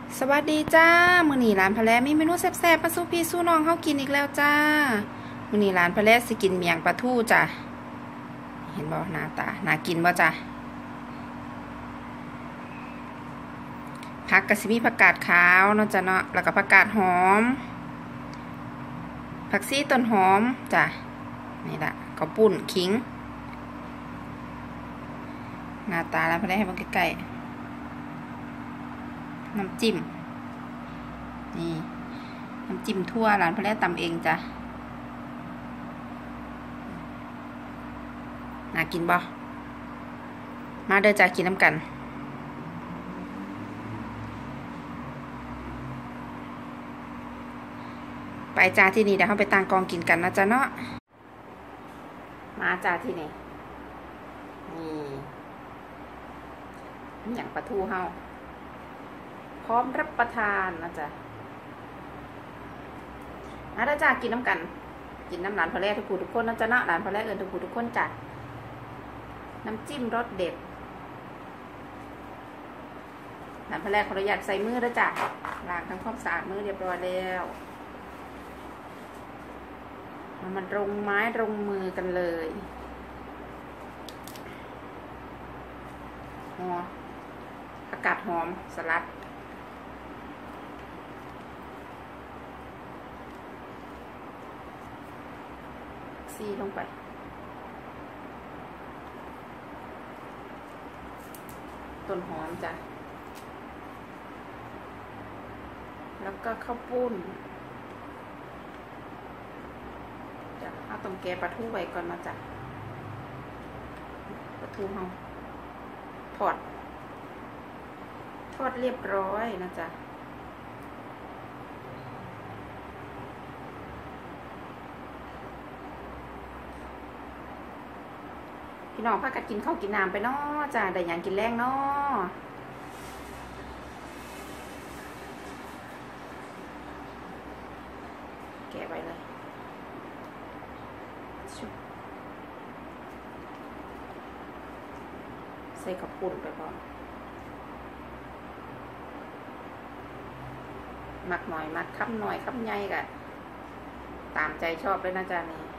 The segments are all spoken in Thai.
สวัสดีจ้ามื้อนี้ร้านพะแลมีเมนูแซ่บๆมาสู่พี่สู่น้องเฮากินอีกแล้วจ้ามื้อนี้ร้านพะแลสิกินเมียงปลาทูจ้ะเห็นบ่หน้าตาน่ากินบ่จ้ะผักก็สิมีผักกาดขาวเนาะจ้ะเนาะแล้วก็ผักกาดหอมผักชีต้นหอมจ้ะนี่ล่ะข้าวปุ้นขิงหน้าตาร้านพะแลให้เบิ่งใกล้ๆน้ำจิ้มนี่น้ำจิ้มทั่วร้านพะแลตำเองจ้ะน่ากินบ่มาเด้อจ้ากินน้ำกันไปจ้าที่นี่เดี๋ยวเราไปต่างกองกินกันนะจ้าเนาะมาจ้าที่นี่นี่อย่างปลาทูเฮาพร้อมรับประทานนะจ๊ะมาเด้อจ้ากินน้ำกันกินน้ำร้านพะแลทุกผู้ทุกคนนะจ้าเนาะร้านพะแลเอิญทุกผู้ทุกคนจ้ะน้ำจิ้มรสเด็ดร้านพะแลขออนุญาตใส่มือแล้วจ้ะล้างทำความสะอาดมือเรียบร้อยแล้วมันลงไม้ลงมือกันเลยหออากาศหอมสลัดซีลงไปต้นหอมจ้ะแล้วก็ข้าวปุ้นจะเอาต้มแกงปลาทูไว้ก่อนมาจ้ะปลาทูเฮาทอดเรียบร้อยนะจ๊ะพี่น้องพากันกินข้าวกินน้ำไปเนาะจ้ะได้หยังกินแรงเนาะแกะไว้เลยใส่ข้าวปุ้นไปก่อนมักหน่อยมักคำหน่อยคำใหญ่กะตามใจชอบเลยนะจ๊ะนี่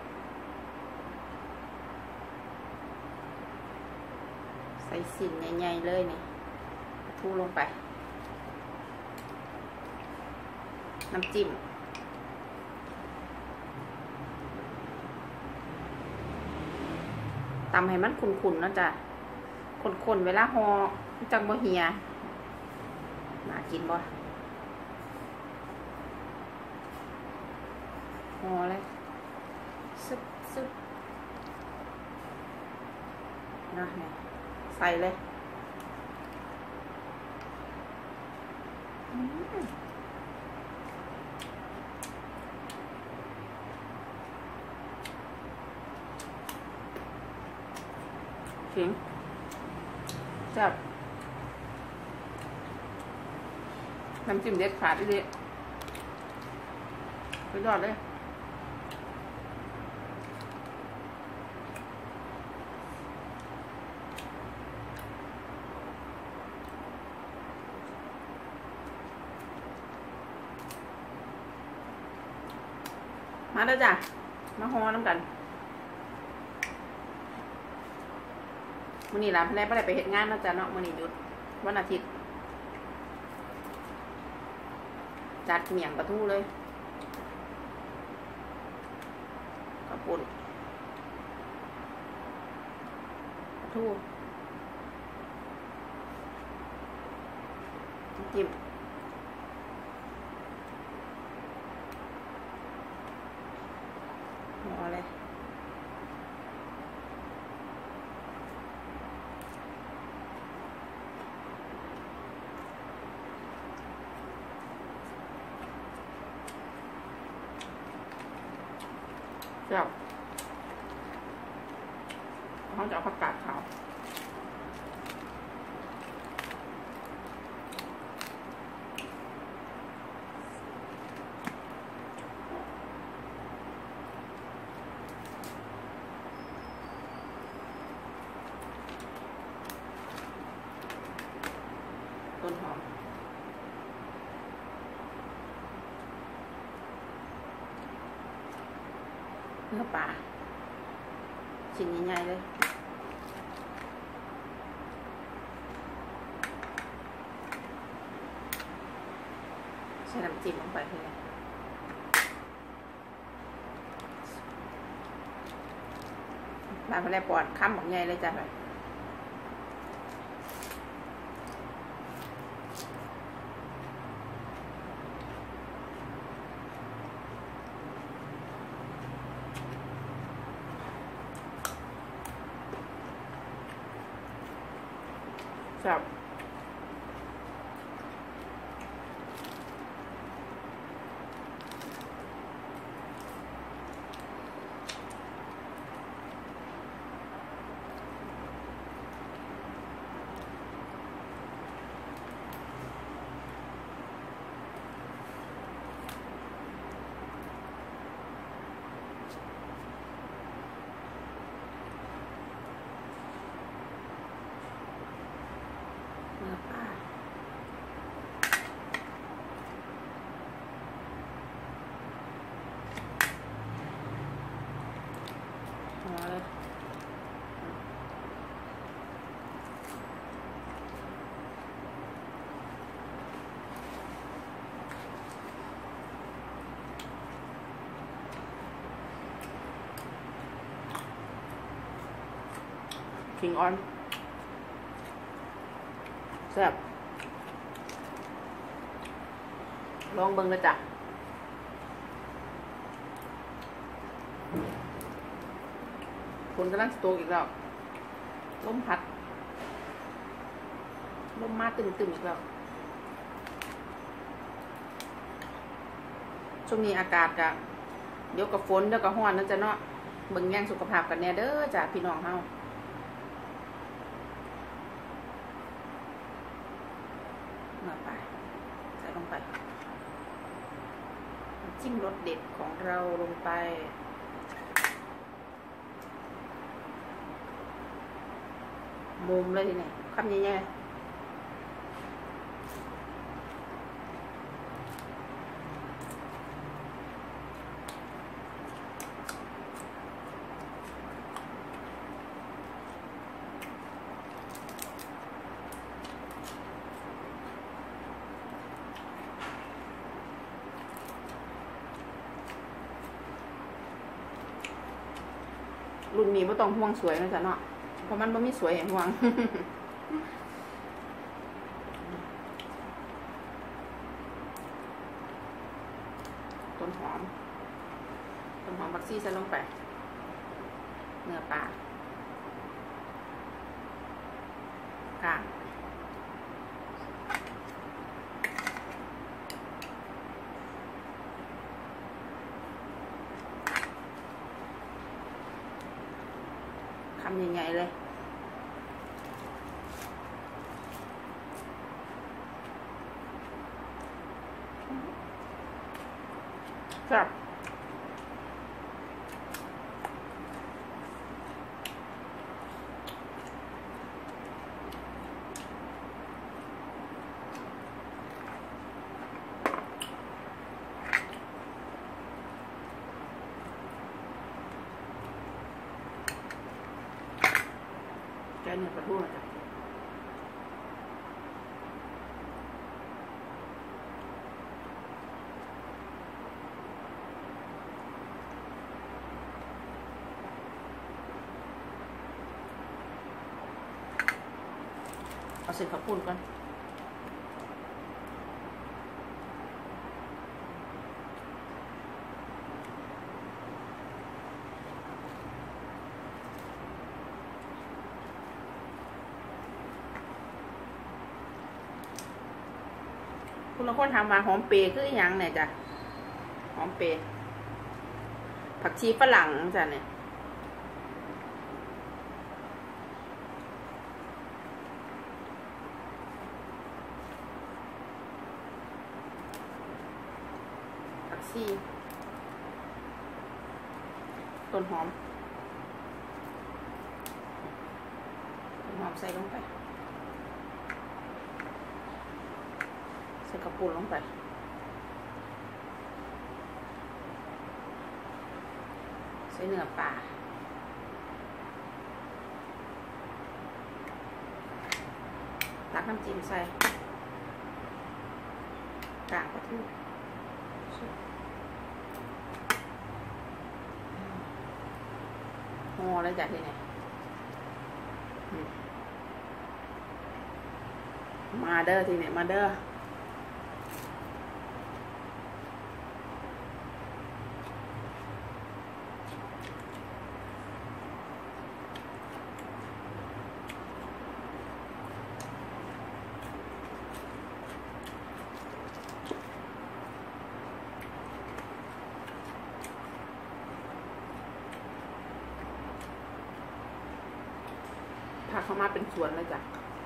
ใส่สิ่นใหญ่ๆเลยนี่ทูลงไปน้ำจิ้มตำให้มันขุ่นๆนะจ๊ะคนๆเวลาห่อจังบ่เหี่ยน่ากินบ่ห่อเลยซึบนะเนี่ยใส่เลยขิงจับน้ำจิ้มเด็ดขาดดิสุดยอดเลยมาแล้วจ้ะมาห่อน้ำกันมื้อนี้ร้านพะแลบ่ได้ไปเฮ็ดงานนะจ๊ะเนาะมื้อนี้หยุดวันอาทิตย์จัดเมี่ยงปลาทูเลยข้าวปุ้นปลาทูจิ้มห่อเลยเจ้าเขาจะเอาผักกาดขาวต้นหอมนื้อปลาชิ้นใหญ่ๆเลยใส่น้ำจิ้มลงไปเลยร้านพะแลปอดค้ำแบบใหญ่เลยจ้ะแบบครับเนื้อปลาหัวเลยขิงอ่อนแซ่บลองเบิ่งเลยจ้ะฝนกำลังตกอีกแล้วลมพัดลมมาตึมๆอีกแล้วช่วงนี้อากาศก็เดี๋ยวกับฝนเดี๋ยวกับร้อนนั่นจะเนาะเบิ่งแย่งสุขภาพกันแน่เด้อจ้ะพี่น้องเฮามาไปใส่ลงไปจิ้มรสเด็ดของเราลงไปมุมเลยทีนี้คำใหญ่ๆรุ่นนี้ไม่ต้องห่วงสวยนะจ๊ะเนาะเพราะมันไม่มีสวยอย่างห่วง ต้นหอมบักซี่ใส่ลงไปเนื้อปลากลางคำใหญ่ๆเลยครับแกงเนื้อปลาทูนะจ๊ะเอาเส้นข้าวปุ้นก่อนคุณละคนทำมาหอมเปรย์คืออย่างเนี่ยจ้ะหอมเปรย์ผักชีฝรั่งจ้ะเนี่ยผักชีต้นหอมใส่ลงไปใส่กระปุกลงไปใส่เนื้อปลาตักน้ำจิ้มใส่กากปลาทูห่อเลยจ้ะทีนี้มาเด้อทีนี้มาเด้อผักเข้ามาเป็นสวนเลยจ้ะ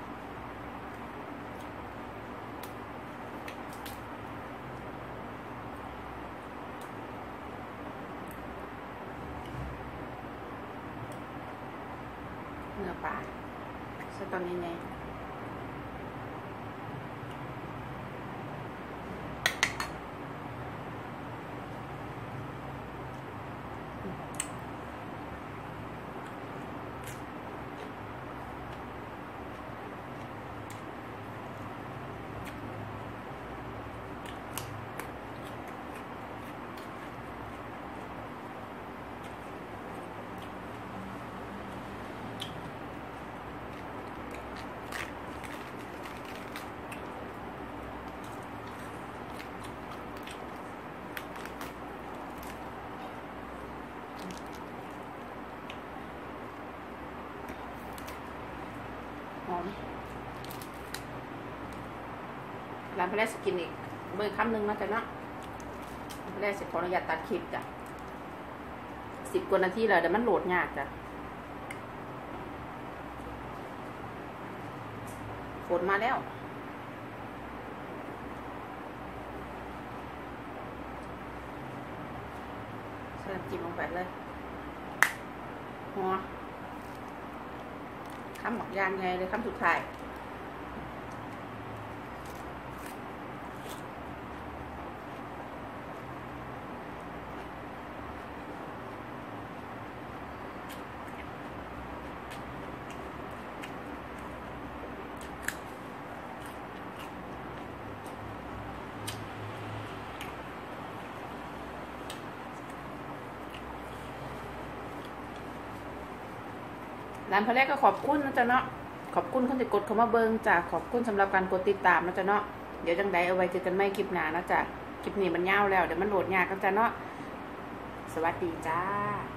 เนื้อปลาใส่ตอนนี้ไงหอมร้านพระแรกสกินอีกเบอร์คำหนึ่งนะจ๊ะเนาะพระแรกสิขออนุญาตตัดคลิปจ้ะ10 กว่านาทีแล้วเดี๋ยวมันโหลดยากจ้ะฝนมาแล้วใส่น้ำจิ้มลงไปเลยหัวคำหมักยางไงเลยคำสุดท้ายร้านพระแรกก็ขอบคุณนะจ๊ะเนาะขอบคุณคนที่กดเข้ามาเบิ้งจ้ะขอบคุณสำหรับการกดติดตามนะจ๊ะเนาะเดี๋ยวจังใดเอาไว้เจอกันใหม่คลิปหน้านะจ๊ะคลิปนี้มันยาวแล้วเดี๋ยวมันโหลดยากกันจ้ะเนาะสวัสดีจ้า